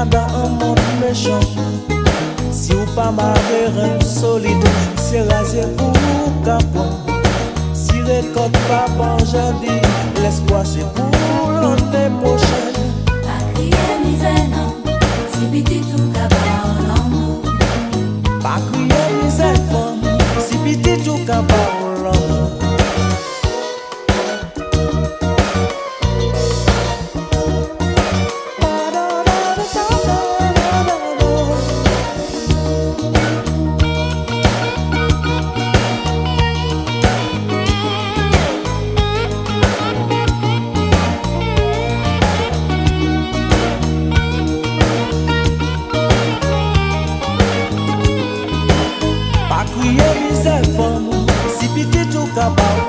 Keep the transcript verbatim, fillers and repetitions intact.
dans un monde méchant. Si ou pas marrer un solide, c'est rasé pour capon. Si récolte pas bon jardin, l'espoir c'est pour l'année prochaine. Pas crier misère non, si petit tout capable en l'amour. Pas crier misère femme, si petit tout capable en l'amour. Crier misère femme, si petit tout capable